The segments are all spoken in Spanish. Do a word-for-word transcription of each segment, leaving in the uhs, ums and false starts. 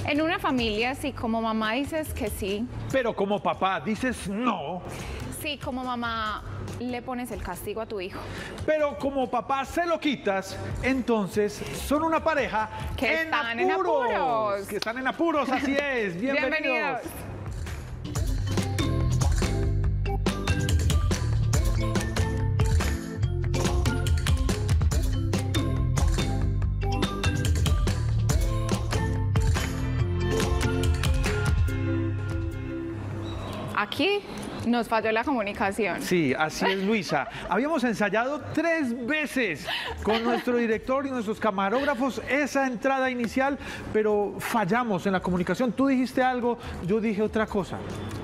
En una familia, si como mamá dices que sí. Pero como papá dices no. Si como mamá le pones el castigo a tu hijo. Pero como papá se lo quitas, entonces son una pareja que en están apuros. en apuros. Que están en apuros, así es. Bienvenidos. Bienvenidos. Aquí nos falló la comunicación. Sí, así es, Luisa. Habíamos ensayado tres veces con nuestro director y nuestros camarógrafos esa entrada inicial, pero fallamos en la comunicación. Tú dijiste algo, yo dije otra cosa.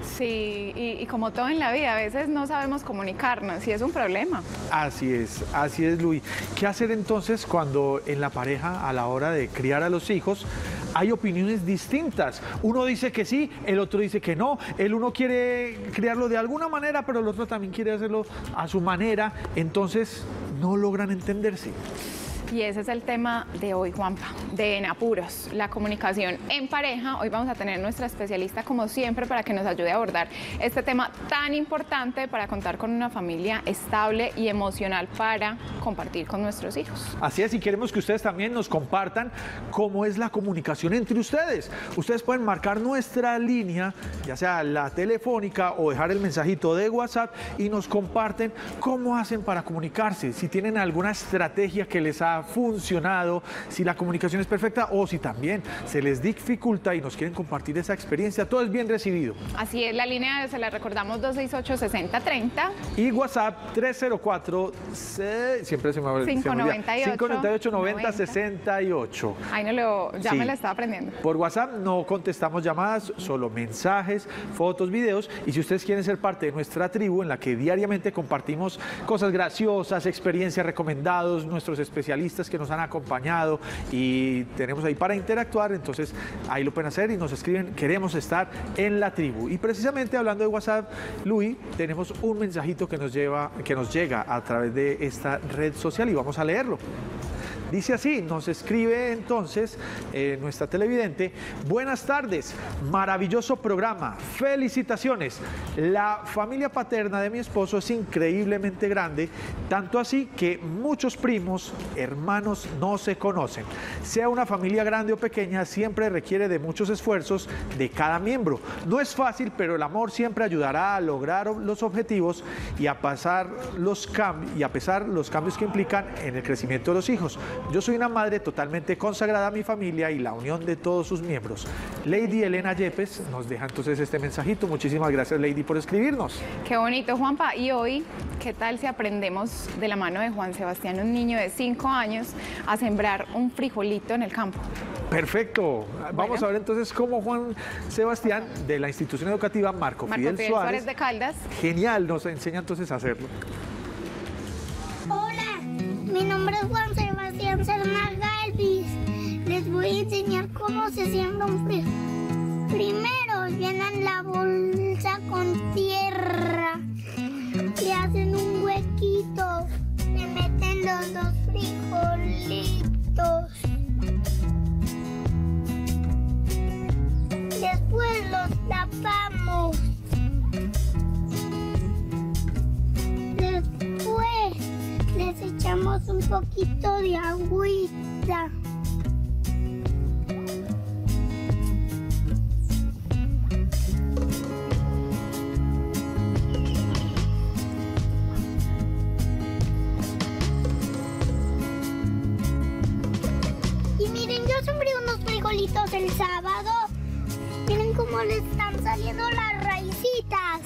Sí, y, y como todo en la vida, a veces no sabemos comunicarnos y es un problema. Así es, así es, Luis. ¿Qué hacer entonces cuando en la pareja, a la hora de criar a los hijos, hay opiniones distintas? Uno dice que sí, el otro dice que no, el uno quiere criarlo de alguna manera, pero el otro también quiere hacerlo a su manera, entonces no logran entenderse. Y ese es el tema de hoy, Juanpa, de En Apuros, la comunicación en pareja. Hoy vamos a tener nuestra especialista, como siempre, para que nos ayude a abordar este tema tan importante para contar con una familia estable y emocional para compartir con nuestros hijos. Así es, y queremos que ustedes también nos compartan cómo es la comunicación entre ustedes. Ustedes pueden marcar nuestra línea, ya sea la telefónica o dejar el mensajito de WhatsApp y nos comparten cómo hacen para comunicarse, si tienen alguna estrategia que les ha funcionado, si la comunicación es perfecta o si también se les dificulta y nos quieren compartir esa experiencia. Todo es bien recibido. Así es, la línea se la recordamos dos seis ocho, seis cero tres cero y WhatsApp tres cero cuatro, siempre se me va cinco nueve ocho, cinco nueve ocho, noventa, sesenta y ocho. Ahí no lo, ya sí. me la estaba aprendiendo. Por WhatsApp no contestamos llamadas, solo mensajes, fotos, videos, y si ustedes quieren ser parte de nuestra tribu en la que diariamente compartimos cosas graciosas, experiencias, recomendados, nuestros especialistas que nos han acompañado y tenemos ahí para interactuar, entonces ahí lo pueden hacer y nos escriben, queremos estar en la tribu. Y precisamente hablando de WhatsApp, Luis, tenemos un mensajito que nos lleva, que nos llega a través de esta red social y vamos a leerlo. Dice así, nos escribe entonces eh, nuestra televidente: buenas tardes, maravilloso programa, felicitaciones. La familia paterna de mi esposo es increíblemente grande, tanto así que muchos primos, hermanos no se conocen. Sea una familia grande o pequeña, siempre requiere de muchos esfuerzos de cada miembro. No es fácil, pero el amor siempre ayudará a lograr los objetivos y a pasar los cambios y a pesar los cambios que implican en el crecimiento de los hijos. Yo soy una madre totalmente consagrada a mi familia y la unión de todos sus miembros. Lady Elena Yepes nos deja entonces este mensajito. Muchísimas gracias, Lady, por escribirnos. Qué bonito, Juanpa. Y hoy, ¿qué tal si aprendemos de la mano de Juan Sebastián, un niño de cinco años, a sembrar un frijolito en el campo? Perfecto. Vamos Bueno. a ver entonces cómo Juan Sebastián, de la institución educativa Marco, Marco Fidel, Fidel Suárez, Suárez de Caldas. Genial, nos enseña entonces a hacerlo. Hola, mi nombre es Juan Sebastián Serna Galvis. Les voy a enseñar cómo se siembra un frijol. Primero llenan la bolsa con tierra, le hacen un huequito, le meten los dos frijolitos. Después los tapamos. Después les echamos un poquito de agüita. Y miren, yo sembré unos frijolitos el sábado. Miren cómo le están saliendo las raícitas.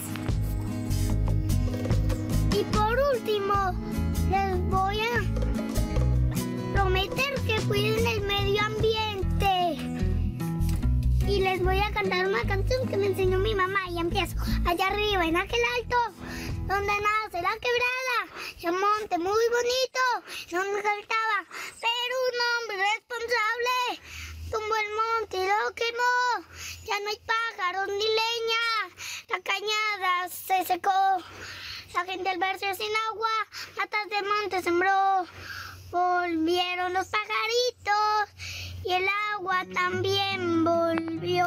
Y por último, les voy a prometer que cuiden el medio ambiente. Y les voy a cantar una canción que me enseñó mi mamá. Y empiezo. Allá arriba, en aquel alto, donde nace la quebrada, y un monte muy bonito, donde saltaba, pero un hombre responsable tumbó el monte y lo quemó. Ya no hay pájaros ni leña, la cañada se secó. La gente al verse sin agua, matas de monte sembró. Volvieron los pajaritos Y el agua también volvió.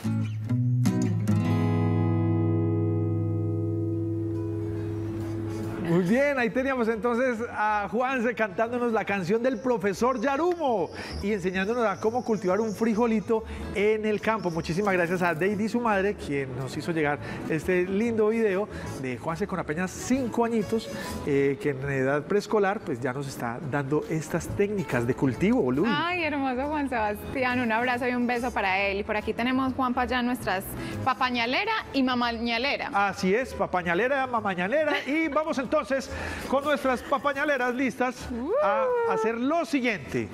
Muy bien, ahí teníamos entonces a Juanse cantándonos la canción del profesor Yarumo y enseñándonos a cómo cultivar un frijolito en el campo. Muchísimas gracias a Deidi, su madre, quien nos hizo llegar este lindo video de Juanse con apenas cinco añitos, eh, que en edad preescolar pues ya nos está dando estas técnicas de cultivo, Luis. Ay, hermoso Juan Sebastián, un abrazo y un beso para él. Y por aquí tenemos, Juanpa, ya nuestras papañalera y mamañalera. Así es, papañalera, mamañalera, y vamos entonces Entonces, con nuestras papañaleras listas a hacer lo siguiente.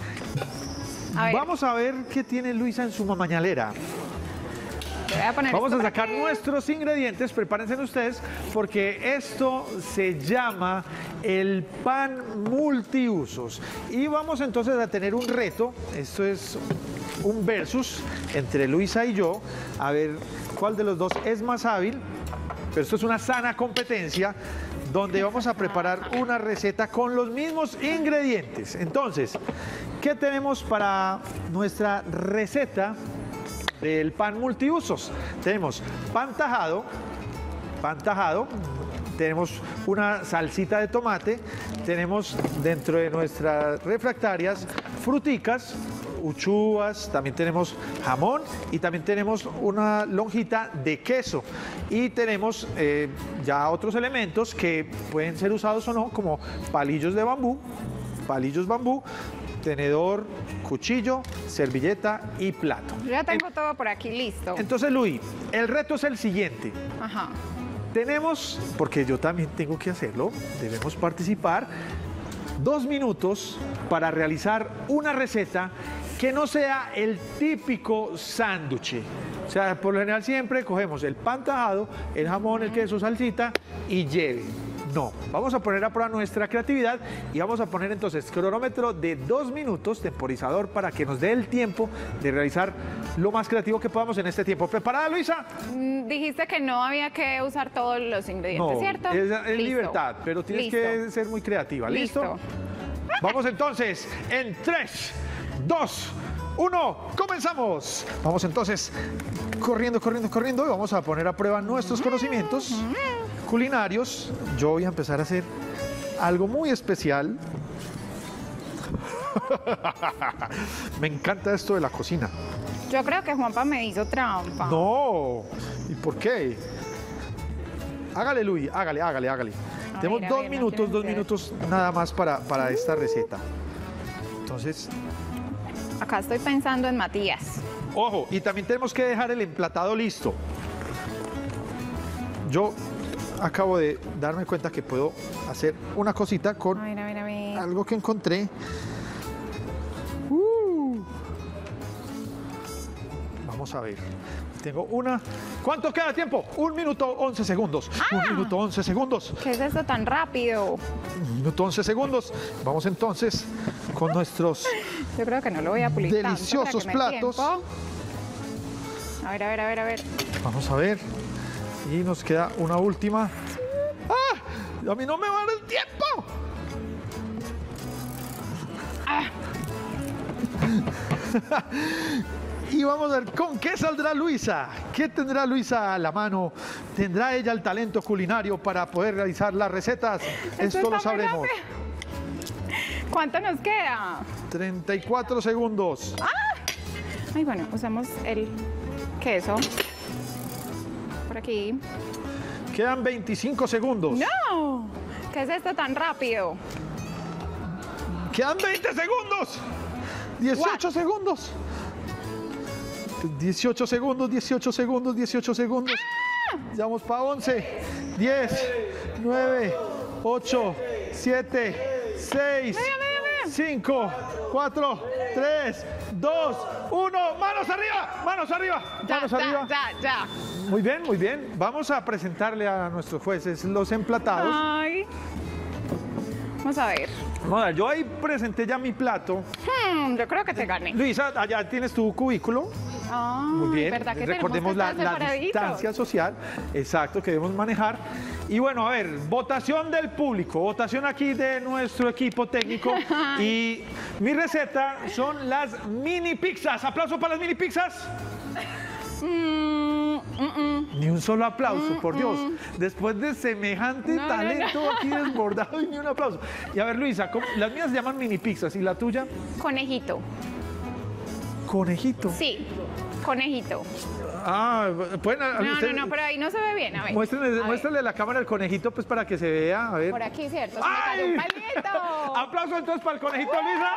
A Vamos a ver qué tiene Luisa en su mamañalera. Voy a poner Vamos a sacar aquí nuestros ingredientes, prepárense ustedes, porque esto se llama el pan multiusos. Y vamos entonces a tener un reto, esto es un versus entre Luisa y yo, a ver cuál de los dos es más hábil, pero esto es una sana competencia, donde vamos a preparar una receta con los mismos ingredientes. Entonces, ¿qué tenemos para nuestra receta del pan multiusos? Tenemos pan tajado, pan tajado, tenemos una salsita de tomate, tenemos dentro de nuestras refractarias fruticas, uchuvas, también tenemos jamón y también tenemos una lonjita de queso y tenemos eh, ya otros elementos que pueden ser usados o no, como palillos de bambú, palillos bambú, tenedor, cuchillo, servilleta y plato. Yo ya tengo en, todo por aquí listo. Entonces, Luis, el reto es el siguiente. Ajá. Tenemos, porque yo también tengo que hacerlo, debemos participar, dos minutos para realizar una receta que no sea el típico sándwich. O sea, por lo general siempre cogemos el pan tajado, el jamón, el queso, salsita y lleve. No, vamos a poner a prueba nuestra creatividad y vamos a poner entonces cronómetro de dos minutos, temporizador, para que nos dé el tiempo de realizar lo más creativo que podamos en este tiempo. ¿Preparada, Luisa? Mm, dijiste que no había que usar todos los ingredientes, no, ¿cierto? Es, es libertad, pero tienes Listo. que ser muy creativa. ¿Listo? Listo. Vamos entonces en tres, dos, uno, comenzamos. Vamos entonces corriendo, corriendo, corriendo y vamos a poner a prueba nuestros conocimientos culinarios. Yo voy a empezar a hacer algo muy especial. Me encanta esto de la cocina. Yo creo que Juanpa me hizo trampa. No, ¿y por qué? Hágale, Luis, hágale, hágale, hágale. A Tenemos ver, dos ver, minutos, no dos hacer. minutos nada más para, para uh. esta receta. Entonces... Acá estoy pensando en Matías. Ojo, y también tenemos que dejar el emplatado listo. Yo acabo de darme cuenta que puedo hacer una cosita con a ver, a ver, a ver. algo que encontré. Uh. Vamos a ver. Tengo una... ¿Cuánto queda de tiempo? Un minuto once segundos. Ah. Un minuto once segundos. ¿Qué es esto tan rápido? Un minuto once segundos. Vamos entonces con nuestros... Yo creo que no lo voy a pulir deliciosos platos. A ver, a ver, a ver, a ver. Vamos a ver. Y nos queda una última. ¡Ah! A mí no me va a dar el tiempo. Ah. Y vamos a ver con qué saldrá Luisa. ¿Qué tendrá Luisa a la mano? ¿Tendrá ella el talento culinario para poder realizar las recetas? Esto, Esto lo sabremos. ¿Cuánto nos queda? treinta y cuatro segundos. ¡Ah! Ay, bueno, usamos el queso. Por aquí. Quedan veinticinco segundos. ¡No! ¿Qué es esto tan rápido? Quedan veinte segundos. dieciocho What? segundos. dieciocho segundos, dieciocho segundos, dieciocho segundos. ¡Ah! Ya vamos para once, diez, nueve, ocho, siete, seis, cinco, cuatro, tres, dos, uno. ¡Manos arriba! ¡Manos arriba! Ya, ¡Manos ya, arriba! Ya, ya. Muy bien, muy bien. Vamos a presentarle a nuestros jueces los emplatados. Ay. Vamos a ver. Bueno, yo ahí presenté ya mi plato. Hmm, yo creo que te gané. Luisa, allá tienes tu cubículo. Ah, Muy bien, ¿verdad que recordemos la, la distancia social, exacto, que debemos manejar. Y bueno, a ver, votación del público, votación aquí de nuestro equipo técnico. Y mi receta son las mini pizzas. ¿Aplauso para las mini pizzas? Mm, mm, mm. Ni un solo aplauso, Mm, por Dios. mm. Después de semejante No, no, talento no. aquí desbordado y ni un aplauso. Y a ver, Luisa, ¿cómo- las mías se llaman mini pizzas, ¿y la tuya? Conejito. Conejito. Sí, conejito. Ah, pueden... No, usted- no, no, pero ahí no se ve bien. A ver. Muéstrenle, A ver. muéstrenle a la cámara el conejito, pues para que se vea. A ver. Por aquí, ¿cierto? Se me ¡Ay! cayó un palito. Aplauso entonces para el conejito, Luisa.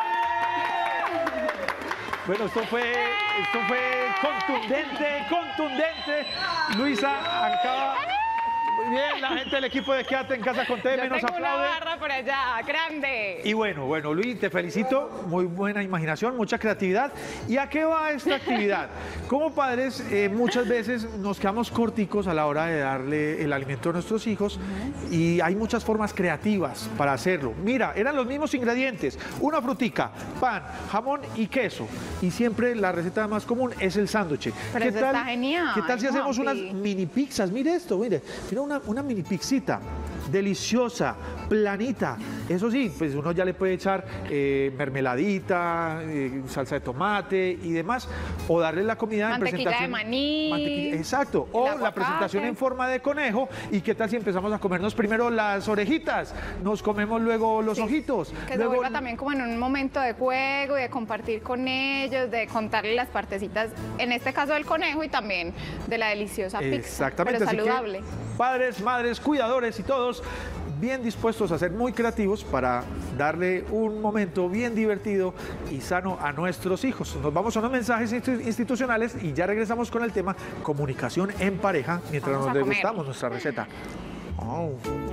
Bueno, esto fue, esto fue contundente, contundente. Luisa acaba... Muy bien, la gente del equipo de Quédate en Casa con T Yo nos tengo una aplaude. barra por allá, grande. Y bueno, bueno, Luis, te felicito, muy buena imaginación, mucha creatividad. ¿Y a qué va esta actividad? Como padres, eh, muchas veces nos quedamos corticos a la hora de darle el alimento a nuestros hijos y hay muchas formas creativas para hacerlo. Mira, eran los mismos ingredientes, una frutica, pan, jamón y queso. Y siempre la receta más común es el sándwich. Pero eso está genial, ¿Qué tal si hacemos Juanpi. unas mini pizzas? Mire esto, mire, mira una, una mini pizzita deliciosa, planita. Eso sí, pues uno ya le puede echar eh, mermeladita, eh, salsa de tomate y demás, o darle la comida en Mantequilla de presentación. maní. Mantequilla- exacto, o el la presentación aguacate. en forma de conejo. ¿Y qué tal si empezamos a comernos primero las orejitas? Nos comemos luego los Sí, ojitos. Que se luego... vuelva también como en un momento de juego y de compartir con ellos, de contarle las partecitas, en este caso del conejo y también de la deliciosa pizza. Exactamente. Pero así que, saludable. padres, madres, cuidadores y todos bien dispuestos a ser muy creativos para darle un momento bien divertido y sano a nuestros hijos. Nos vamos a unos mensajes institu- institucionales y ya regresamos con el tema comunicación en pareja mientras Vamos nos a comer. degustamos nuestra receta. Oh.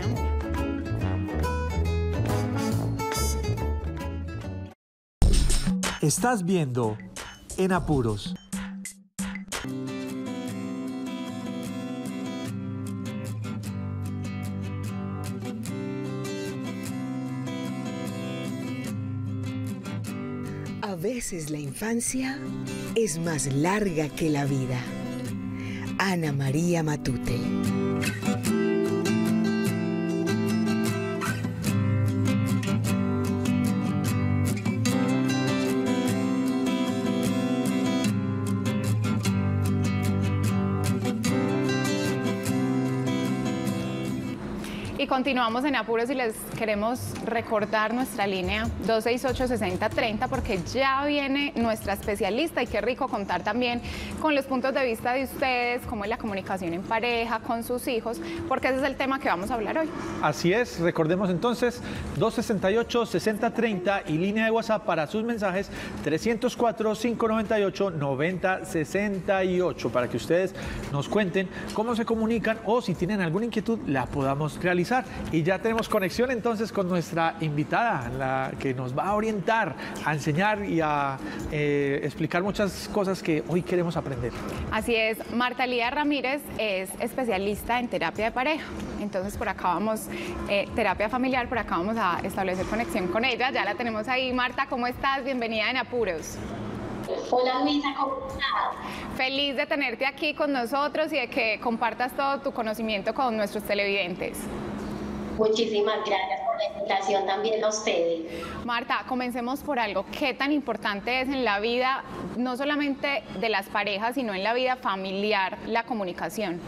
Estás viendo En Apuros. A veces la infancia es más larga que la vida. Ana María Matute. Y continuamos en Apuros y les queremos recordar nuestra línea dos seis ocho, seis cero tres cero porque ya viene nuestra especialista y qué rico contar también con los puntos de vista de ustedes, cómo es la comunicación en pareja, con sus hijos, porque ese es el tema que vamos a hablar hoy. Así es, recordemos entonces dos seis ocho, seis cero tres cero y línea de WhatsApp para sus mensajes tres cero cuatro, cinco nueve ocho, nueve cero seis ocho para que ustedes nos cuenten cómo se comunican o si tienen alguna inquietud la podamos realizar. Y ya tenemos conexión entonces con nuestra invitada, la que nos va a orientar, a enseñar y a eh, explicar muchas cosas que hoy queremos aprender. Así es, Marta Lía Ramírez es especialista en terapia de pareja. Entonces por acá vamos, eh, terapia familiar, por acá vamos a establecer conexión con ella. Ya la tenemos ahí. Marta, ¿cómo estás? Bienvenida en Apuros. Hola Luisa, ¿cómo estás? Feliz de tenerte aquí con nosotros y de que compartas todo tu conocimiento con nuestros televidentes. Muchísimas gracias por la invitación también a ustedes. Marta, comencemos por algo. ¿Qué tan importante es en la vida, no solamente de las parejas, sino en la vida familiar, la comunicación?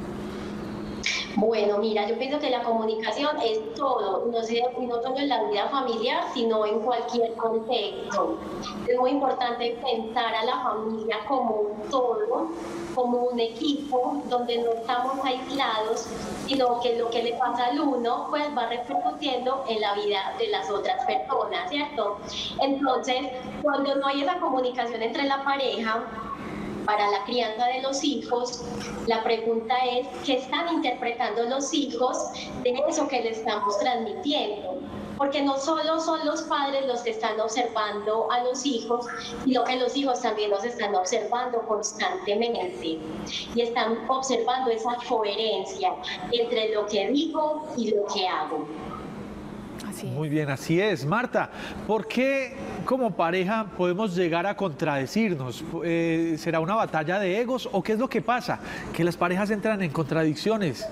Bueno, mira, yo pienso que la comunicación es todo, no, sé, no solo en la vida familiar, sino en cualquier contexto. Es muy importante pensar a la familia como un todo, como un equipo, donde no estamos aislados, sino que lo que le pasa al uno, pues va repercutiendo en la vida de las otras personas, ¿cierto? Entonces, cuando no hay esa comunicación entre la pareja, para la crianza de los hijos, la pregunta es, ¿qué están interpretando los hijos de eso que le estamos transmitiendo? Porque no solo son los padres los que están observando a los hijos, sino que los hijos también los están observando constantemente y están observando esa coherencia entre lo que digo y lo que hago. Así es. Muy bien, así es. Marta, ¿por qué como pareja podemos llegar a contradecirnos? Eh, ¿Será una batalla de egos o qué es lo que pasa? Que las parejas entran en contradicciones.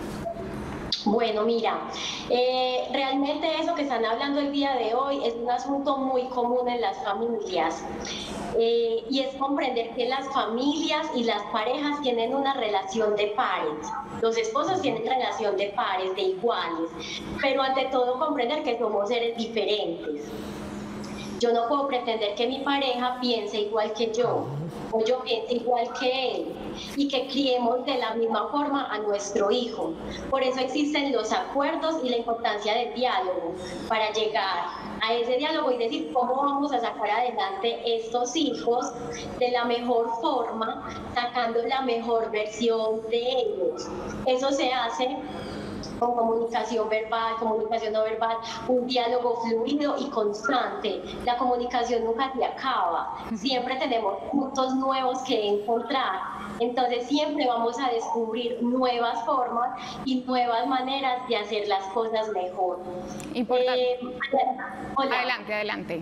Bueno, mira, eh, realmente eso que están hablando el día de hoy es un asunto muy común en las familias eh, y es comprender que las familias y las parejas tienen una relación de pares. Los esposos tienen relación de pares, de iguales, pero ante todo comprender que somos seres diferentes. Yo no puedo pretender que mi pareja piense igual que yo, o yo piense igual que él, y que criemos de la misma forma a nuestro hijo. Por eso existen los acuerdos y la importancia del diálogo, para llegar a ese diálogo y decir cómo vamos a sacar adelante estos hijos de la mejor forma, sacando la mejor versión de ellos. Eso se hace con comunicación verbal, comunicación no verbal, un diálogo fluido y constante. La comunicación nunca se acaba, siempre tenemos puntos nuevos que encontrar, entonces siempre vamos a descubrir nuevas formas y nuevas maneras de hacer las cosas mejor. Importante. Eh, hola. Adelante, adelante.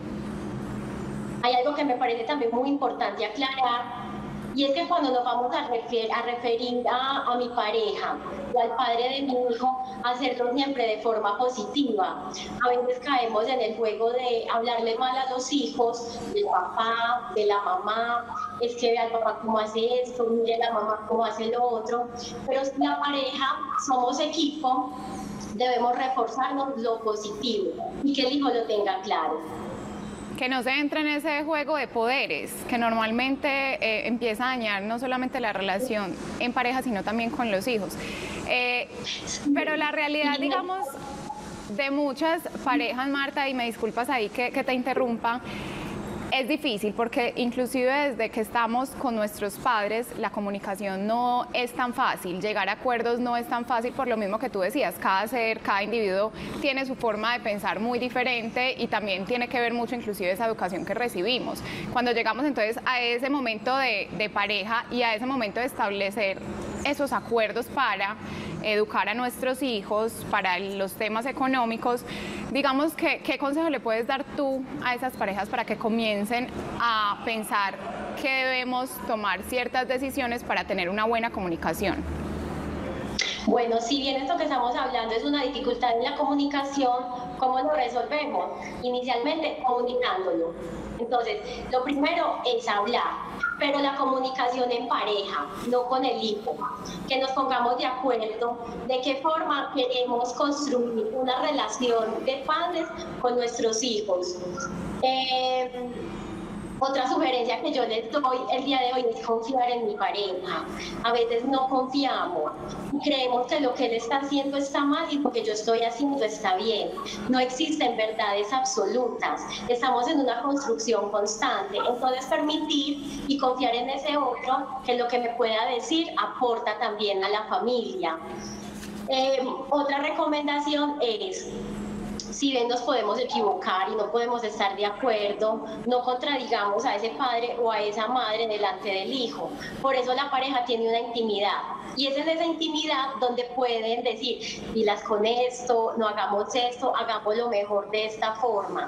Hay algo que me parece también muy importante aclarar, y es que cuando nos vamos a referir a, referir a, a mi pareja o al padre de mi hijo, hacerlo siempre de forma positiva. A veces caemos en el juego de hablarle mal a los hijos, del papá, de la mamá, es que vea al papá cómo hace esto, mire la mamá cómo hace lo otro, pero si la pareja somos equipo, debemos reforzarnos lo positivo y que el hijo lo tenga claro. Que no se entre en ese juego de poderes, que normalmente eh, empieza a dañar no solamente la relación en pareja, sino también con los hijos. Eh, pero la realidad, digamos, de muchas parejas, Marta, y me disculpas ahí que, que te interrumpa, es difícil porque inclusive desde que estamos con nuestros padres la comunicación no es tan fácil, llegar a acuerdos no es tan fácil por lo mismo que tú decías, cada ser, cada individuo tiene su forma de pensar muy diferente y también tiene que ver mucho inclusive esa educación que recibimos. Cuando llegamos entonces a ese momento de, de pareja y a ese momento de establecer esos acuerdos para educar a nuestros hijos, para los temas económicos, digamos que, ¿qué consejo le puedes dar tú a esas parejas para que comiencen a pensar que debemos tomar ciertas decisiones para tener una buena comunicación? Bueno, si bien esto que estamos hablando es una dificultad en la comunicación, ¿cómo lo resolvemos? Inicialmente comunicándolo. Entonces, lo primero es hablar, pero la comunicación en pareja, no con el hijo. Que nos pongamos de acuerdo de qué forma queremos construir una relación de padres con nuestros hijos. Eh, Otra sugerencia que yo les doy el día de hoy es confiar en mi pareja. A veces no confiamos y creemos que lo que él está haciendo está mal y lo que yo estoy haciendo está bien. No existen verdades absolutas. Estamos en una construcción constante. Entonces, permitir y confiar en ese otro que lo que me pueda decir aporta también a la familia. Eh, otra recomendación es: si bien nos podemos equivocar y no podemos estar de acuerdo, no contradigamos a ese padre o a esa madre delante del hijo. Por eso la pareja tiene una intimidad. Y es en esa intimidad donde pueden decir, pilas con esto, no hagamos esto, hagamos lo mejor de esta forma.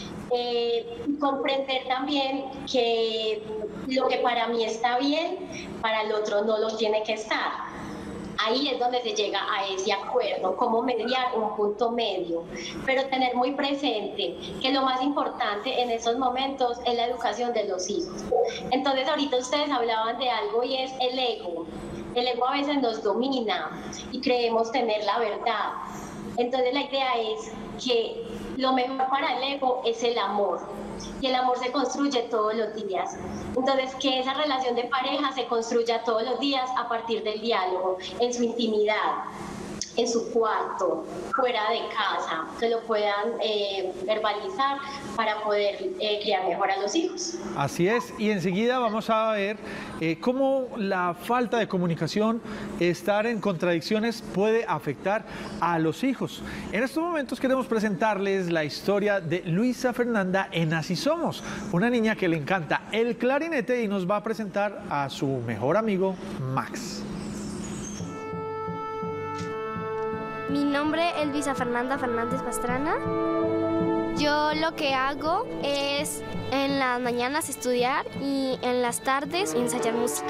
Eh, comprender también que lo que para mí está bien, para el otro no lo tiene que estar. Ahí es donde se llega a ese acuerdo, cómo mediar un punto medio, pero tener muy presente que lo más importante en esos momentos es la educación de los hijos. Entonces, ahorita ustedes hablaban de algo y es el ego. El ego a veces nos domina y creemos tener la verdad. Entonces, la idea es que lo mejor para el ego es el amor. Y el amor se construye todos los días. Entonces, que esa relación de pareja se construya todos los días a partir del diálogo, en su intimidad, en su cuarto, fuera de casa, que lo puedan eh, verbalizar para poder eh, criar mejor a los hijos. Así es, y enseguida vamos a ver eh, cómo la falta de comunicación, estar en contradicciones, puede afectar a los hijos. En estos momentos queremos presentarles la historia de Luisa Fernanda en Así Somos, una niña que le encanta el clarinete y nos va a presentar a su mejor amigo, Max. Mi nombre es Luisa Fernanda Fernández Pastrana. Yo lo que hago es en las mañanas estudiar y en las tardes ensayar música.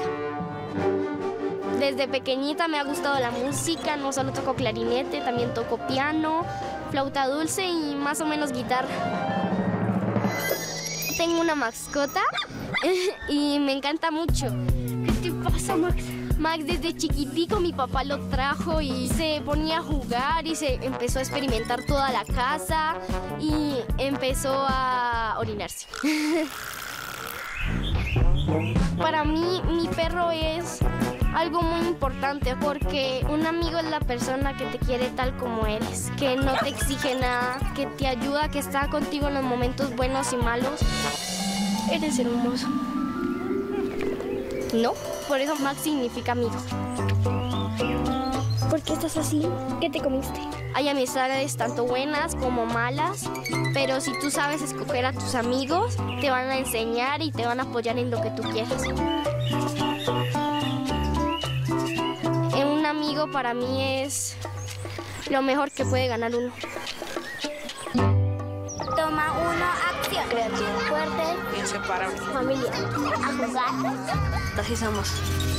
Desde pequeñita me ha gustado la música, no solo toco clarinete, también toco piano, flauta dulce y más o menos guitarra. Tengo una mascota y me encanta mucho. ¿Qué te pasa, Max? Max desde chiquitico mi papá lo trajo y se ponía a jugar y se empezó a experimentar toda la casa y empezó a orinarse. Para mí, mi perro es algo muy importante porque un amigo es la persona que te quiere tal como eres, que no te exige nada, que te ayuda, que está contigo en los momentos buenos y malos. Eres hermoso. ¿No? Por eso Max significa amigo. ¿Por qué estás así? ¿Qué te comiste? Hay amistades tanto buenas como malas, pero si tú sabes escoger a tus amigos, te van a enseñar y te van a apoyar en lo que tú quieras. Un amigo para mí es lo mejor que puede ganar uno. Toma uno, acción. Creativo. Fuerte. Inseparable. Familia. A jugar. Así somos.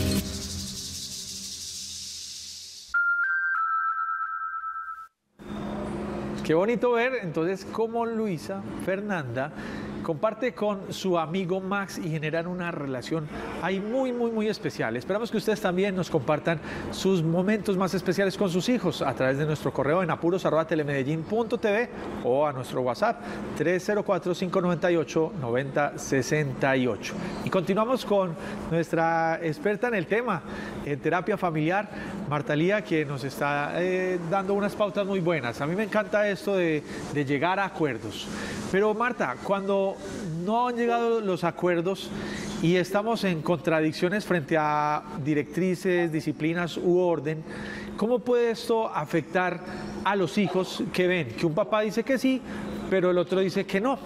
Qué bonito ver entonces cómo Luisa Fernanda comparte con su amigo Max y generan una relación ahí muy, muy, muy especial. Esperamos que ustedes también nos compartan sus momentos más especiales con sus hijos a través de nuestro correo en apuros arroba telemedellín punto t v o a nuestro WhatsApp tres cero cuatro, cinco nueve ocho, nueve cero seis ocho. Y continuamos con nuestra experta en el tema, en terapia familiar, Marta Lía, que nos está eh, dando unas pautas muy buenas. A mí me encanta esto de, de llegar a acuerdos. Pero Marta, cuando no han llegado los acuerdos y estamos en contradicciones frente a directrices, disciplinas u orden, ¿cómo puede esto afectar a los hijos que ven que un papá dice que sí, pero el otro dice que no?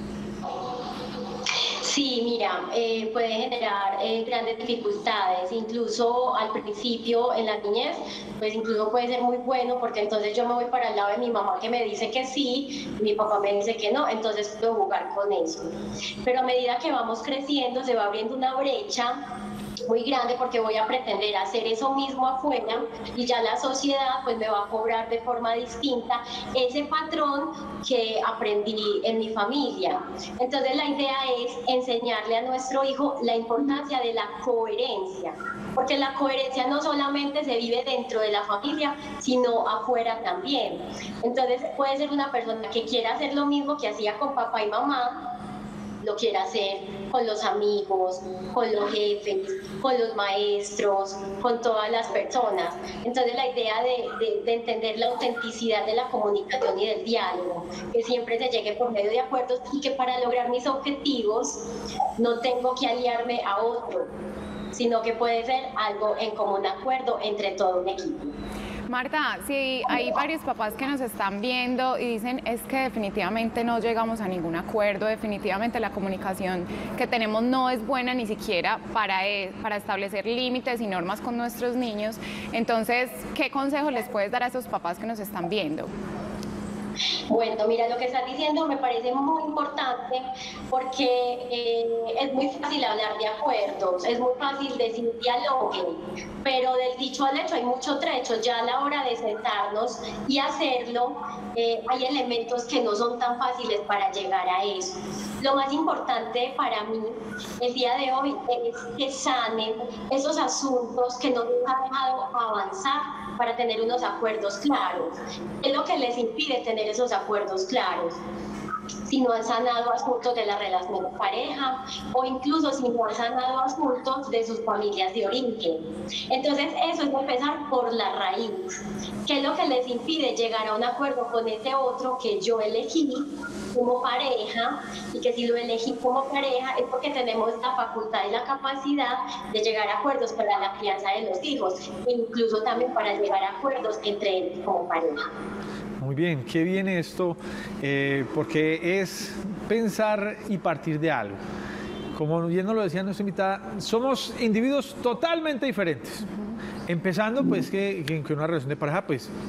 Sí, mira, eh, puede generar eh, grandes dificultades, incluso al principio en la niñez, pues incluso puede ser muy bueno porque entonces yo me voy para el lado de mi mamá que me dice que sí, mi papá me dice que no, entonces puedo jugar con eso. Pero a medida que vamos creciendo se va abriendo una brecha muy grande porque voy a pretender hacer eso mismo afuera y ya la sociedad pues me va a cobrar de forma distinta ese patrón que aprendí en mi familia. Entonces la idea es enseñarle a nuestro hijo la importancia de la coherencia, porque la coherencia no solamente se vive dentro de la familia, sino afuera también. Entonces puede ser una persona que quiera hacer lo mismo que hacía con papá y mamá, lo quiere hacer con los amigos, con los jefes, con los maestros, con todas las personas. Entonces la idea de, de, de entender la autenticidad de la comunicación y del diálogo, que siempre se llegue por medio de acuerdos y que para lograr mis objetivos no tengo que aliarme a otro, sino que puede ser algo en común acuerdo entre todo un equipo. Marta, si hay varios papás que nos están viendo y dicen es que definitivamente no llegamos a ningún acuerdo, definitivamente la comunicación que tenemos no es buena ni siquiera para, para establecer límites y normas con nuestros niños, entonces, ¿qué consejo les puedes dar a esos papás que nos están viendo? Bueno, mira, lo que estás diciendo me parece muy importante porque eh, es muy fácil hablar de acuerdos, es muy fácil decir dialoguen, pero del dicho al hecho hay mucho trecho. Ya a la hora de sentarnos y hacerlo, eh, hay elementos que no son tan fáciles para llegar a eso. Lo más importante para mí el día de hoy es que sanen esos asuntos que no nos han dejado avanzar para tener unos acuerdos claros. ¿Qué es lo que les impide tener esos acuerdos claros? Si no han sanado asuntos de la relación de pareja o incluso si no han sanado asuntos de sus familias de origen. Entonces eso es empezar por la raíz. ¿Qué es lo que les impide llegar a un acuerdo con ese otro que yo elegí como pareja? Y que si lo elegí como pareja es porque tenemos la facultad y la capacidad de llegar a acuerdos para la crianza de los hijos, e incluso también para llegar a acuerdos entre ellos como pareja. Muy bien, qué bien esto, eh, porque es pensar y partir de algo. Como bien nos lo decía nuestra invitada, somos individuos totalmente diferentes. Uh-huh. Empezando, pues, que, que en una relación de pareja, pues,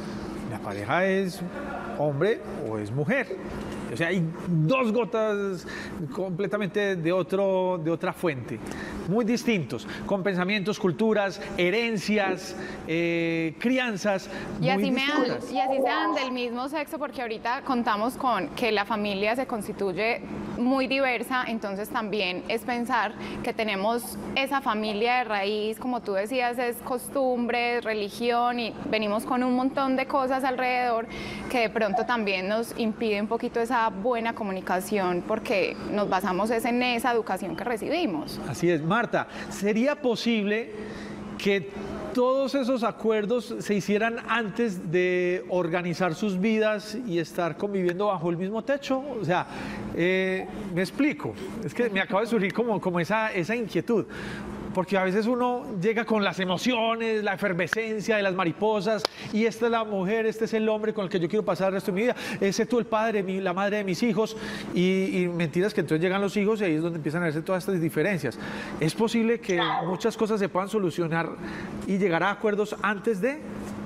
la pareja es hombre o es mujer. O sea, hay dos gotas completamente de, otro, de otra fuente, muy distintos, con pensamientos, culturas, herencias, eh, crianzas. Y así, muy me han, distintas. y así sean del mismo sexo, porque ahorita contamos con que la familia se constituye muy diversa, entonces también es pensar que tenemos esa familia de raíz, como tú decías, es costumbre, religión, y venimos con un montón de cosas alrededor que de pronto también nos impide un poquito esa buena comunicación, porque nos basamos es en esa educación que recibimos. Así es. Marta, ¿sería posible que todos esos acuerdos se hicieran antes de organizar sus vidas y estar conviviendo bajo el mismo techo? O sea, eh, me explico, es que me acaba de surgir como, como esa, esa inquietud. Porque a veces uno llega con las emociones, la efervescencia de las mariposas, y esta es la mujer, este es el hombre con el que yo quiero pasar el resto de mi vida, ese es tú el padre, mi, la madre de mis hijos, y, y mentiras que entonces llegan los hijos y ahí es donde empiezan a verse todas estas diferencias. ¿Es posible que muchas cosas se puedan solucionar y llegar a acuerdos antes de?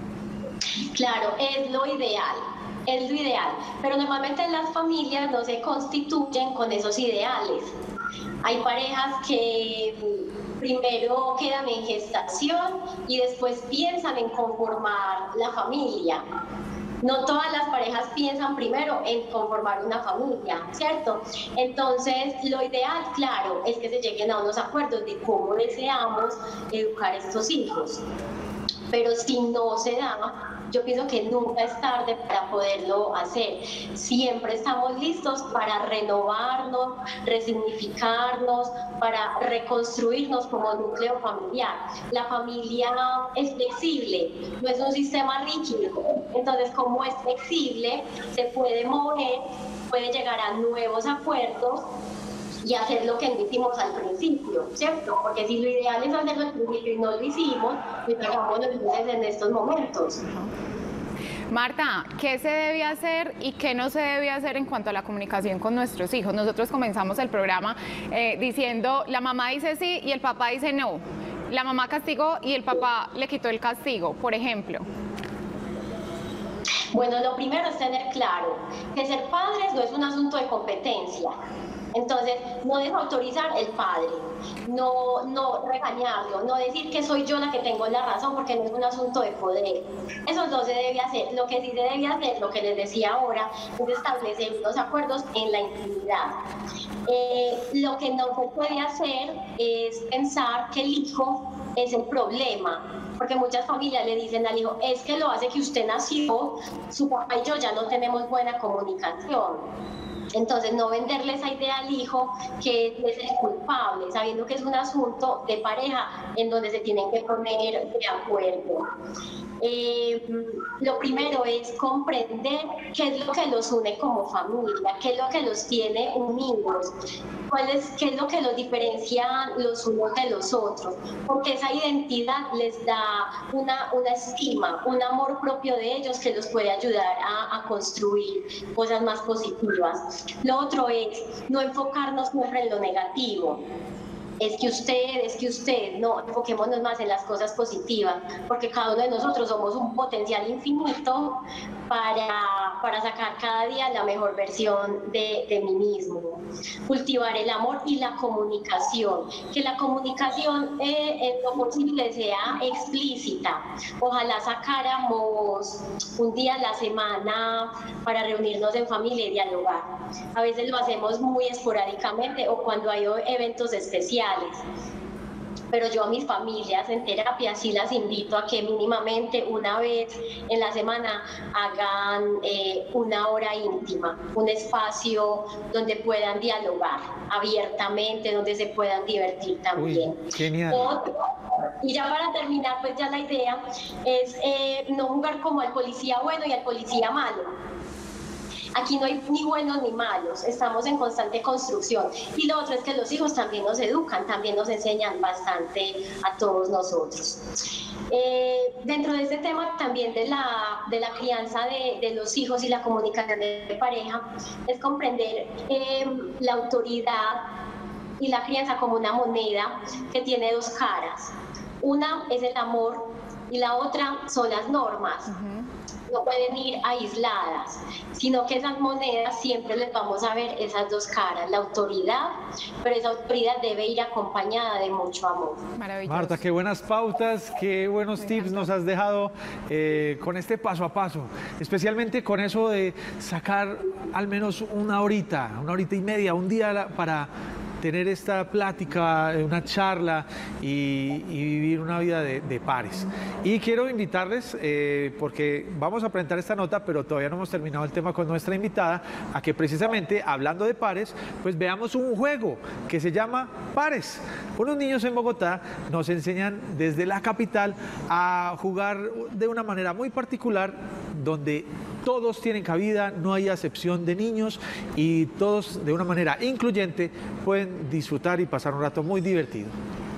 Claro, es lo ideal. Es lo ideal, pero normalmente las familias no se constituyen con esos ideales. Hay parejas que primero quedan en gestación y después piensan en conformar la familia. No todas las parejas piensan primero en conformar una familia, ¿cierto? Entonces, lo ideal, claro, es que se lleguen a unos acuerdos de cómo deseamos educar a estos hijos. Pero si no se da, yo pienso que nunca es tarde para poderlo hacer. Siempre estamos listos para renovarnos, resignificarnos, para reconstruirnos como núcleo familiar. La familia es flexible, no es un sistema rígido. Entonces, como es flexible, se puede mover, puede llegar a nuevos acuerdos y hacer lo que no hicimos al principio, ¿cierto? Porque si lo ideal es hacerlo al principio y no lo hicimos, pues hagámoslo entonces en estos momentos. Marta, ¿qué se debe hacer y qué no se debe hacer en cuanto a la comunicación con nuestros hijos? Nosotros comenzamos el programa eh, diciendo, la mamá dice sí y el papá dice no. La mamá castigó y el papá le quitó el castigo, por ejemplo. Bueno, lo primero es tener claro que ser padres no es un asunto de competencia. Entonces, no desautorizar el padre, no, no regañarlo, no decir que soy yo la que tengo la razón, porque no es un asunto de poder. Eso no se debe hacer. Lo que sí se debe hacer, lo que les decía ahora, es establecer unos acuerdos en la intimidad. Eh, lo que no se puede hacer es pensar que el hijo es el problema, porque muchas familias le dicen al hijo, es que lo hace que usted nació, su papá y yo ya no tenemos buena comunicación. Entonces, no venderle esa idea al hijo que es el culpable, sabiendo que es un asunto de pareja en donde se tienen que poner de acuerdo. Eh, lo primero es comprender qué es lo que los une como familia, qué es lo que los tiene unidos, cuál es, qué es lo que los diferencia los unos de los otros, porque esa identidad les da una, una estima, un amor propio de ellos que los puede ayudar a, a construir cosas más positivas. Lo otro es no enfocarnos siempre en lo negativo. Es que usted, es que usted, no, enfoquémonos más en las cosas positivas, porque cada uno de nosotros somos un potencial infinito para, para sacar cada día la mejor versión de, de mí mismo. Cultivar el amor y la comunicación, que la comunicación eh, en lo posible sea explícita. Ojalá sacáramos un día a la semana para reunirnos en familia y dialogar. A veces lo hacemos muy esporádicamente o cuando hay eventos especiales. Pero yo a mis familias en terapia sí las invito a que mínimamente una vez en la semana hagan eh, una hora íntima, un espacio donde puedan dialogar abiertamente, donde se puedan divertir también. Uy, genial. Otro, y ya para terminar, pues ya la idea es eh, no jugar como al policía bueno y al policía malo. Aquí no hay ni buenos ni malos, estamos en constante construcción. Y lo otro es que los hijos también nos educan, también nos enseñan bastante a todos nosotros. Eh, dentro de este tema también de la, de la crianza de, de los hijos y la comunicación de pareja, es comprender eh, la autoridad y la crianza como una moneda que tiene dos caras. Una es el amor y la otra son las normas. Uh-huh. no pueden ir aisladas, sino que esas monedas siempre les vamos a ver esas dos caras, la autoridad, pero esa autoridad debe ir acompañada de mucho amor. Maravilloso. Marta, qué buenas pautas, qué buenos tips nos has dejado eh, con este paso a paso, especialmente con eso de sacar al menos una horita, una horita y media, un día para tener esta plática, una charla y, y vivir una vida de, de pares. Y quiero invitarles, eh, porque vamos a presentar esta nota, pero todavía no hemos terminado el tema con nuestra invitada, a que precisamente, hablando de pares, pues veamos un juego que se llama Pares. Unos niños en Bogotá nos enseñan desde la capital a jugar de una manera muy particular, donde todos tienen cabida, no hay acepción de niños y todos de una manera incluyente pueden disfrutar y pasar un rato muy divertido.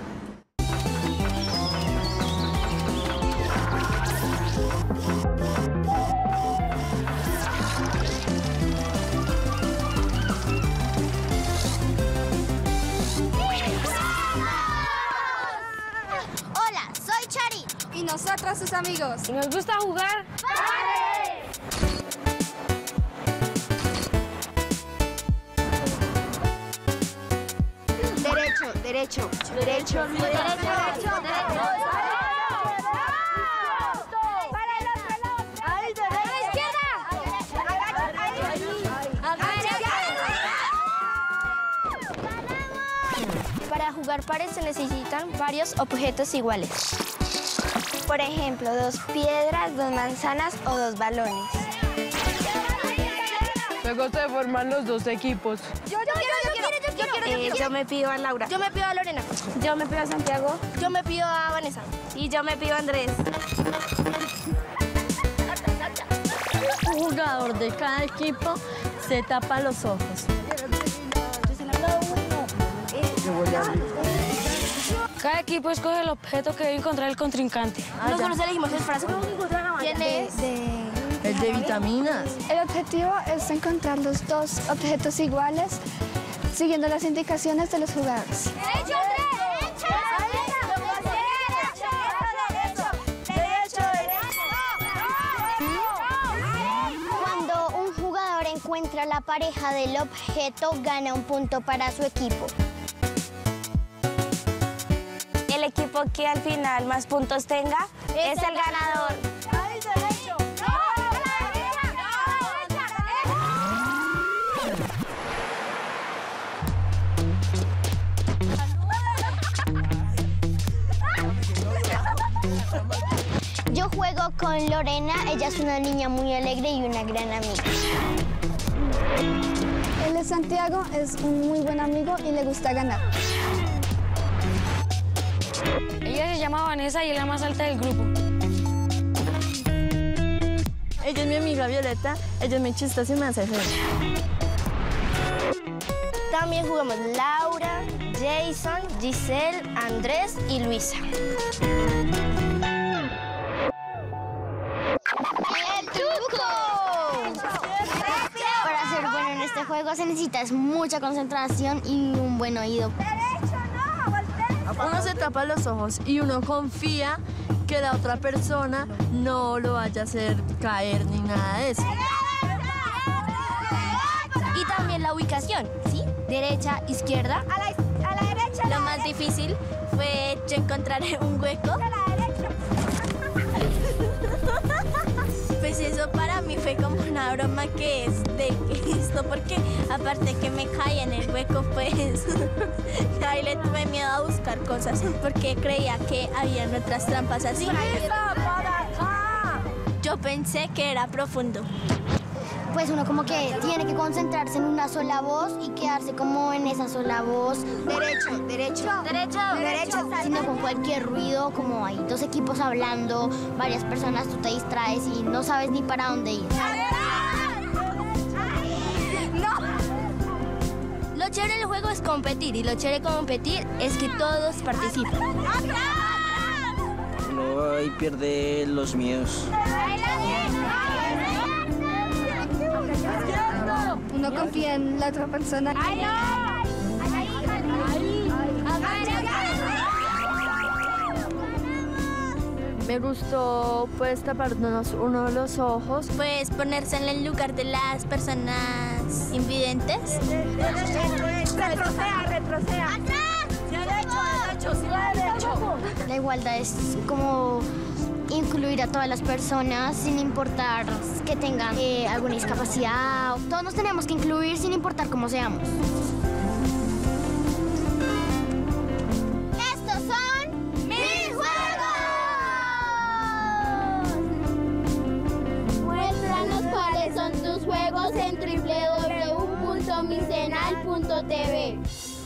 Hola, soy Chari. Y nosotros sus amigos. Y nos gusta jugar. Derecho, derecho, derecho, derecho, derecho, derecho. Para el otro lado. Ahí, derecha. Para jugar pares se necesitan varios objetos iguales. Por ejemplo, dos piedras, dos manzanas o dos balones. Luego se forman los dos equipos. Yo, yo, yo, yo quiero, yo quiero, yo quiero. Eh, yo me pido a Laura. Yo me pido a Lorena. Yo me pido a Santiago. Yo me pido a Vanessa. Y yo me pido a Andrés. Un jugador de cada equipo se tapa los ojos. Cada equipo escoge el objeto que debe encontrar el contrincante. Nosotros elegimos el frasco. ¿Quién es? El de vitaminas. El objetivo es encontrar los dos objetos iguales siguiendo las indicaciones de los jugadores. Derecho, derecho, derecho, derecho. Cuando un jugador encuentra la pareja del objeto, gana un punto para su equipo. El equipo que al final más puntos tenga es el ganador. Yo juego con Lorena, ella es una niña muy alegre y una gran amiga. Él es Santiago, es un muy buen amigo y le gusta ganar. Ella se llama Vanessa y es la más alta del grupo. Ella es mi amiga Violeta, ella es muy chistosa y me hace reír. También jugamos Laura, Jason, Giselle, Andrés y Luisa. ¡El truco! Para ser bueno en este juego se necesita mucha concentración y un buen oído. Uno se tapa los ojos y uno confía que la otra persona no lo vaya a hacer caer ni nada de eso. Y también la ubicación, ¿sí? Derecha, izquierda. A la, a la derecha. Lo más difícil fue yo encontrar un hueco. A la derecha. Pues eso para mí fue como una broma que es de esto, porque aparte que me caí en el hueco, pues ahí le tuve miedo a buscar cosas, porque creía que habían otras trampas así. Yo pensé que era profundo. Pues uno como que tiene que concentrarse en una sola voz y quedarse como en esa sola voz. Derecho, derecho, derecho, derecho. Sino con cualquier ruido, como hay dos equipos hablando, varias personas, tú te distraes y no sabes ni para dónde ir. Lo chévere del juego es competir, y lo chévere de competir es que todos participan. Uno ahí pierde los miedos. Uno confía en la otra persona. Me gustó pues taparnos uno de los ojos. Pues ponerse en el lugar de las personas invidentes. Retroceda, retroceda. ¡Atrás! Derecho, derecho, sí, derecho. La igualdad es como incluir a todas las personas sin importar que tengan eh, alguna discapacidad. Todos nos tenemos que incluir sin importar cómo seamos. Estos son mis juegos. Muéstranos cuáles son tus juegos en doble u doble u doble u punto micenal punto t v.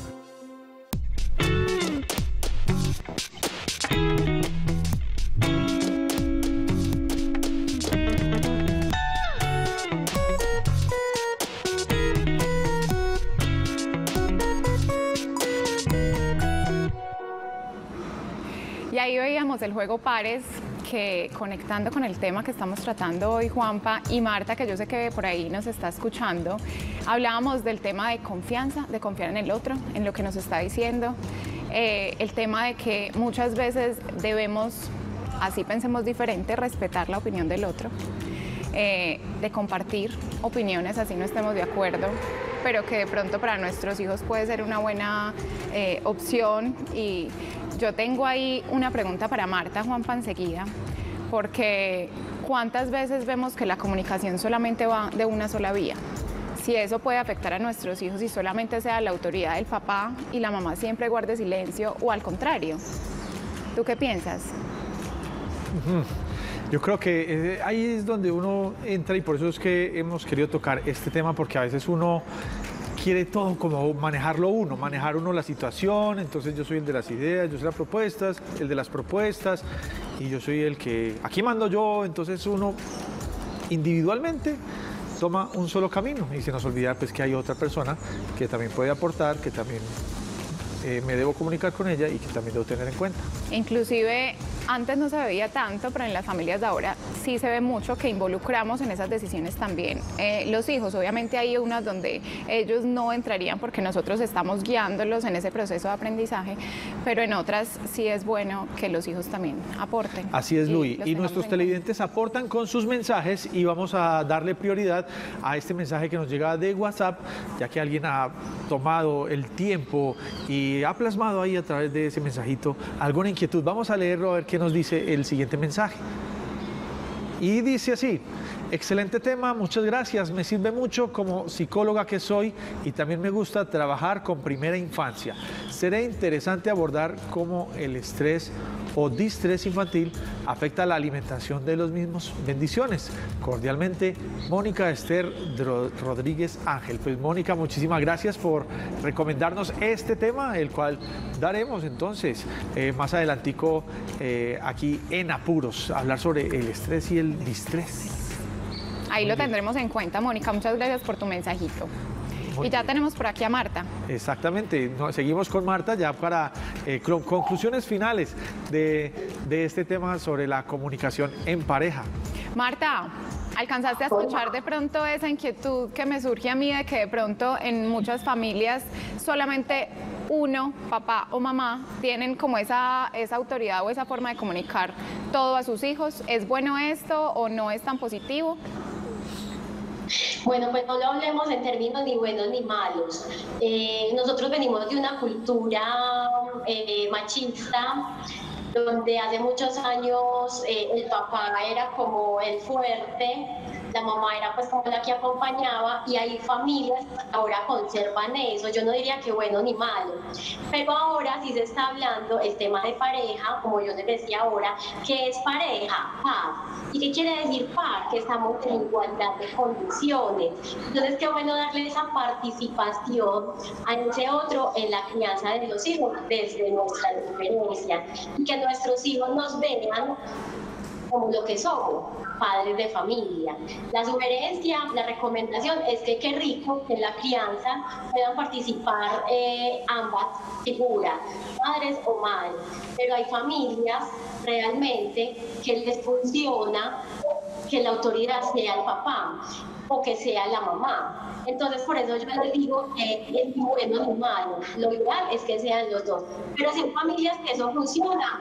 Y ahí veíamos el juego Pares, que conectando con el tema que estamos tratando hoy, Juanpa y Marta, que yo sé que por ahí nos está escuchando, hablábamos del tema de confianza, de confiar en el otro, en lo que nos está diciendo, eh, el tema de que muchas veces debemos, así pensemos diferente, respetar la opinión del otro, eh, de compartir opiniones, así no estemos de acuerdo, pero que de pronto para nuestros hijos puede ser una buena eh, opción. Y yo tengo ahí una pregunta para Marta, Juanpa, enseguida, porque ¿cuántas veces vemos que la comunicación solamente va de una sola vía? Si eso puede afectar a nuestros hijos y solamente sea la autoridad del papá y la mamá siempre guarde silencio, o al contrario. ¿Tú qué piensas? Yo creo que eh, ahí es donde uno entra, y por eso es que hemos querido tocar este tema, porque a veces uno quiere todo como manejarlo uno, manejar uno la situación. Entonces yo soy el de las ideas, yo soy las propuestas, el de las propuestas, y yo soy el que, aquí mando yo. Entonces uno individualmente toma un solo camino y se nos olvida pues que hay otra persona que también puede aportar, que también eh, me debo comunicar con ella y que también debo tener en cuenta. Inclusive antes no se veía tanto, pero en las familias de ahora sí se ve mucho que involucramos en esas decisiones también eh, los hijos. Obviamente hay unas donde ellos no entrarían porque nosotros estamos guiándolos en ese proceso de aprendizaje, pero en otras sí es bueno que los hijos también aporten. Así es, Luis. Y nuestros televidentes aportan con sus mensajes, y vamos a darle prioridad a este mensaje que nos llega de WhatsApp, ya que alguien ha tomado el tiempo y ha plasmado ahí a través de ese mensajito alguna inquietud. Vamos a leerlo a ver qué nos dice el siguiente mensaje. Y dice así: excelente tema, muchas gracias, me sirve mucho como psicóloga que soy, y también me gusta trabajar con primera infancia. Será interesante abordar cómo el estrés o distrés infantil afecta la alimentación de los mismos. Bendiciones. Cordialmente, Mónica Esther Rodríguez Ángel. Pues Mónica, muchísimas gracias por recomendarnos este tema, el cual daremos entonces eh, más adelantico eh, aquí en Apuros, hablar sobre el estrés y el distrés. Ahí lo tendremos en cuenta, Mónica. Muchas gracias por tu mensajito. Muy y ya bien. Tenemos por aquí a Marta. Exactamente. No, seguimos con Marta ya para eh, conclusiones finales de, de este tema sobre la comunicación en pareja. Marta, ¿alcanzaste a escuchar de pronto esa inquietud que me surge a mí de que de pronto en muchas familias solamente uno, papá o mamá, tienen como esa, esa autoridad o esa forma de comunicar todo a sus hijos? ¿Es bueno esto o no es tan positivo? Bueno, pues no lo hablemos en términos ni buenos ni malos. Eh, nosotros venimos de una cultura eh, machista, donde hace muchos años eh, el papá era como el fuerte, la mamá era pues como la que acompañaba, y hay familias que ahora conservan eso. Yo no diría que bueno ni malo, pero ahora sí se está hablando el tema de pareja, como yo les decía ahora. ¿Qué es pareja? Paz. ¿Y qué quiere decir paz? Que estamos en igualdad de condiciones. Entonces qué bueno darle esa participación a ese otro en la crianza de los hijos desde nuestra diferencia, y que nuestros hijos nos vean como lo que somos, padres de familia. La sugerencia, la recomendación es que qué rico que en la crianza puedan participar eh, ambas figuras, padres o madres, pero hay familias realmente que les funciona que la autoridad sea el papá o que sea la mamá. Entonces, por eso yo les digo que es bueno ni malo, lo ideal es que sean los dos, pero si en familias que eso funciona,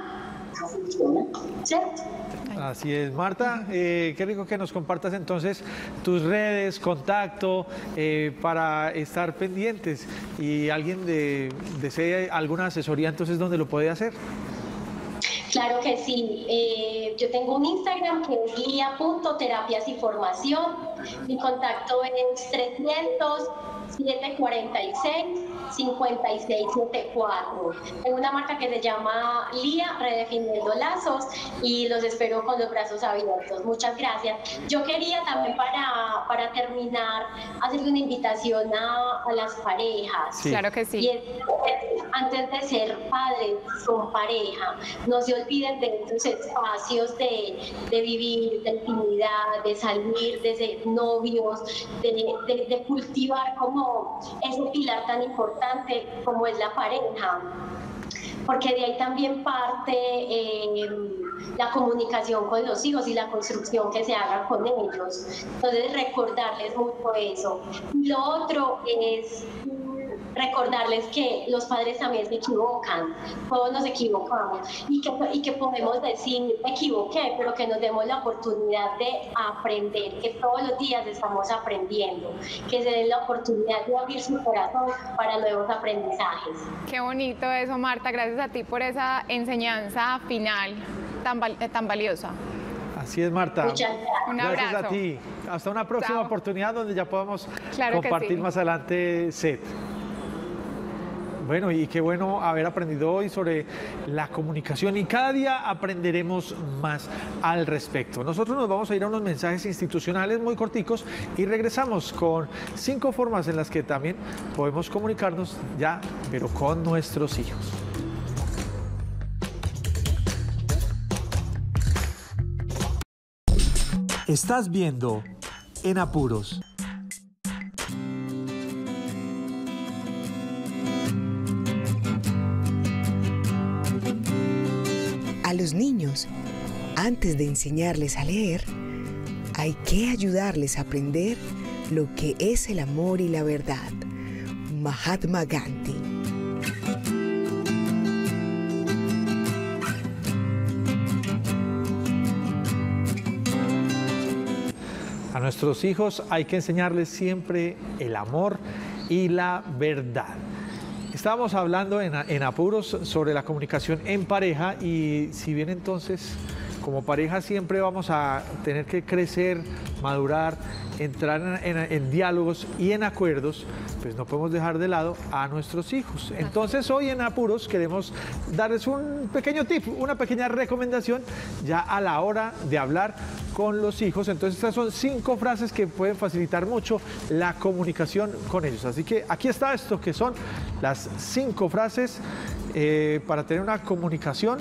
no funciona, ¿cierto? Así es, Marta, eh, qué rico que nos compartas entonces tus redes, contacto, eh, para estar pendientes y alguien de, desee alguna asesoría, entonces, ¿dónde lo puede hacer? Claro que sí, eh, yo tengo un Instagram que es lia punto terapias y formación, mi contacto es trescientos, setecientos cuarenta y seis, cincuenta y seis setenta y cuatro. Tengo una marca que se llama Lía, Redefiniendo Lazos, y los espero con los brazos abiertos. Muchas gracias. Yo quería también para, para terminar hacerle una invitación a, a las parejas. Sí. Claro que sí. Y es, antes de ser padres con pareja, no se olviden de esos espacios de, de vivir, de intimidad, de salir, de ser novios, de, de, de cultivar como ese pilar tan importante como es la pareja, porque de ahí también parte eh, la comunicación con los hijos y la construcción que se haga con ellos. Entonces, recordarles mucho eso. Lo otro es recordarles que los padres también se equivocan, todos nos equivocamos, y que, y que podemos decir, me equivoqué, pero que nos demos la oportunidad de aprender, que todos los días estamos aprendiendo, que se den la oportunidad de abrir su corazón para nuevos aprendizajes. Qué bonito eso, Marta, gracias a ti por esa enseñanza final tan, val tan valiosa. Así es, Marta. Muchas gracias. Un abrazo. Gracias a ti. Hasta una próxima Chao. oportunidad donde ya podamos Claro que compartir sí. más adelante set. Bueno, y qué bueno haber aprendido hoy sobre la comunicación, y cada día aprenderemos más al respecto. Nosotros nos vamos a ir a unos mensajes institucionales muy corticos y regresamos con cinco formas en las que también podemos comunicarnos ya, pero con nuestros hijos. Estás viendo En Apuros. A los niños, antes de enseñarles a leer, hay que ayudarles a aprender lo que es el amor y la verdad. Mahatma Gandhi. A nuestros hijos hay que enseñarles siempre el amor y la verdad. Estábamos hablando en, en Apuros sobre la comunicación en pareja, y si bien entonces como pareja siempre vamos a tener que crecer, madurar, entrar en, en, en diálogos y en acuerdos, pues no podemos dejar de lado a nuestros hijos. Entonces hoy en Apuros queremos darles un pequeño tip, una pequeña recomendación ya a la hora de hablar con los hijos. Entonces estas son cinco frases que pueden facilitar mucho la comunicación con ellos. Así que aquí está esto, que son las cinco frases eh, para tener una comunicación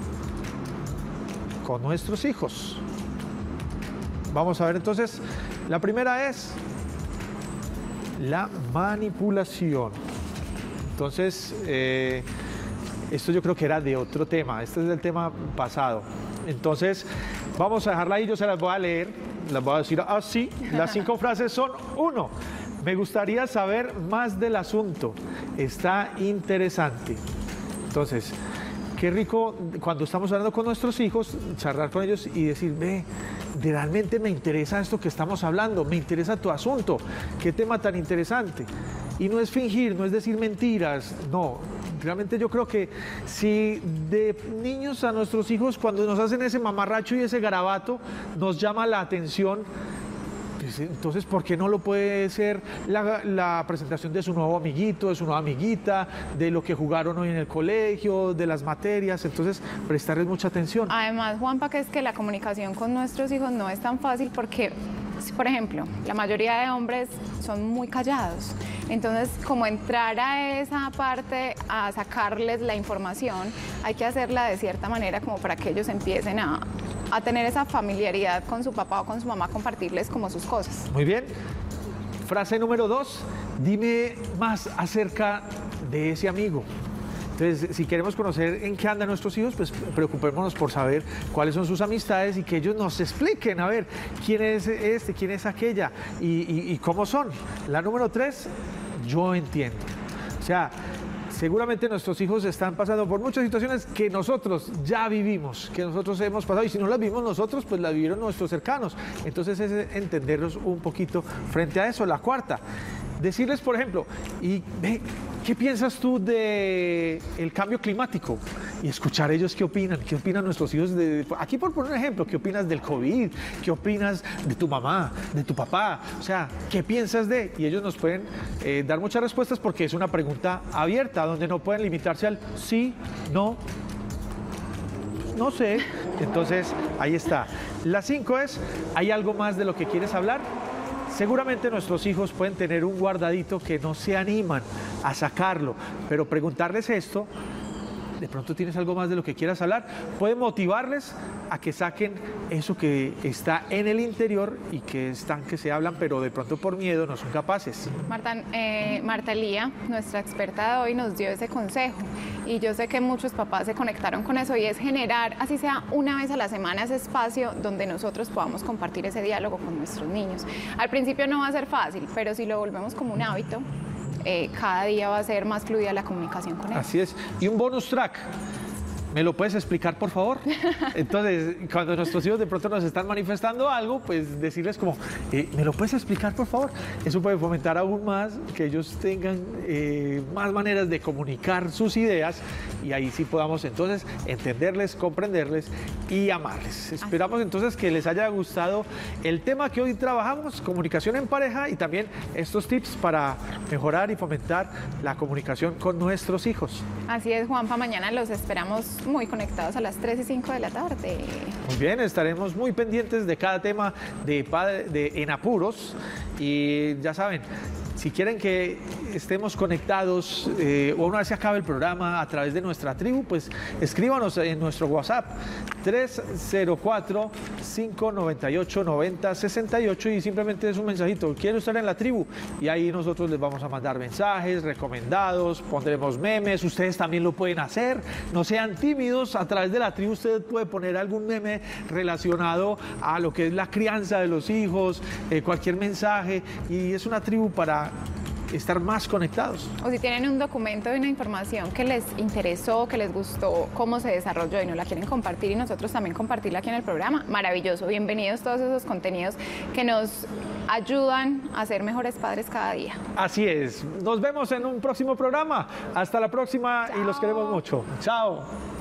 con nuestros hijos. Vamos a ver entonces, la primera es la manipulación. Entonces, eh, esto yo creo que era de otro tema, este es del tema pasado. Entonces, vamos a dejarla ahí, yo se las voy a leer, las voy a decir así. Las cinco frases son: uno, me gustaría saber más del asunto, está interesante. Entonces, qué rico cuando estamos hablando con nuestros hijos, charlar con ellos y decir, ve, realmente me interesa esto que estamos hablando, me interesa tu asunto, qué tema tan interesante. Y no es fingir, no es decir mentiras, no. Realmente yo creo que si de niños a nuestros hijos, cuando nos hacen ese mamarracho y ese garabato, nos llama la atención, pues entonces, ¿por qué no lo puede ser la, la presentación de su nuevo amiguito, de su nueva amiguita, de lo que jugaron hoy en el colegio, de las materias? Entonces, prestarles mucha atención. Además, Juanpa, que es que la comunicación con nuestros hijos no es tan fácil porque, por ejemplo, la mayoría de hombres son muy callados. Entonces, como entrar a esa parte, a sacarles la información, hay que hacerla de cierta manera como para que ellos empiecen a, a tener esa familiaridad con su papá o con su mamá, compartirles como sus cosas. Muy bien. Frase número dos, dime más acerca de ese amigo. Entonces, si queremos conocer en qué andan nuestros hijos, pues preocupémonos por saber cuáles son sus amistades y que ellos nos expliquen, a ver, quién es este, quién es aquella y, y, y cómo son. La número tres, yo entiendo. O sea, seguramente nuestros hijos están pasando por muchas situaciones que nosotros ya vivimos, que nosotros hemos pasado, y si no las vimos nosotros, pues las vivieron nuestros cercanos. Entonces es entenderlos un poquito frente a eso. La cuarta, decirles, por ejemplo, y ve, ¿qué piensas tú de el cambio climático? Y escuchar ellos qué opinan, qué opinan nuestros hijos. De, aquí por poner un ejemplo, ¿qué opinas del COVID? ¿Qué opinas de tu mamá, de tu papá? O sea, ¿qué piensas de? Y ellos nos pueden eh, dar muchas respuestas porque es una pregunta abierta, donde no pueden limitarse al sí, no, no sé. Entonces, ahí está. La cinco es, ¿hay algo más de lo que quieres hablar? Seguramente nuestros hijos pueden tener un guardadito que no se animan a sacarlo, pero preguntarles esto, de pronto tienes algo más de lo que quieras hablar, puede motivarles a que saquen eso que está en el interior y que están que se hablan, pero de pronto por miedo no son capaces. Marta, eh, Marta Lía, nuestra experta de hoy, nos dio ese consejo y yo sé que muchos papás se conectaron con eso, y es generar, así sea una vez a la semana, ese espacio donde nosotros podamos compartir ese diálogo con nuestros niños. Al principio no va a ser fácil, pero si lo volvemos como un hábito, Eh, cada día va a ser más fluida la comunicación con él. Así es. Y un bonus track, ¿me lo puedes explicar, por favor? Entonces, cuando nuestros hijos de pronto nos están manifestando algo, pues decirles como, eh, ¿me lo puedes explicar, por favor? Eso puede fomentar aún más que ellos tengan eh, más maneras de comunicar sus ideas, y ahí sí podamos entonces entenderles, comprenderles y amarles. Esperamos entonces que les haya gustado el tema que hoy trabajamos, comunicación en pareja, y también estos tips para mejorar y fomentar la comunicación con nuestros hijos. Así es, Juanpa, mañana los esperamos muy conectados a las tres y cinco de la tarde. Muy bien, estaremos muy pendientes de cada tema de, padre, de En Apuros, y ya saben, si quieren que estemos conectados eh, o una vez se acabe el programa a través de nuestra tribu, pues escríbanos en nuestro WhatsApp tres cero cuatro, cinco nueve ocho, nueve cero seis ocho, y simplemente es un mensajito, quiero estar en la tribu, y ahí nosotros les vamos a mandar mensajes recomendados, pondremos memes, ustedes también lo pueden hacer, no sean tímidos, a través de la tribu usted puede poner algún meme relacionado a lo que es la crianza de los hijos, eh, cualquier mensaje, y es una tribu para estar más conectados. O si tienen un documento de una información que les interesó, que les gustó, cómo se desarrolló y no la quieren compartir, y nosotros también compartirla aquí en el programa, maravilloso. Bienvenidos todos esos contenidos que nos ayudan a ser mejores padres cada día. Así es. Nos vemos en un próximo programa. Hasta la próxima. Chao. Y los queremos mucho. Chao.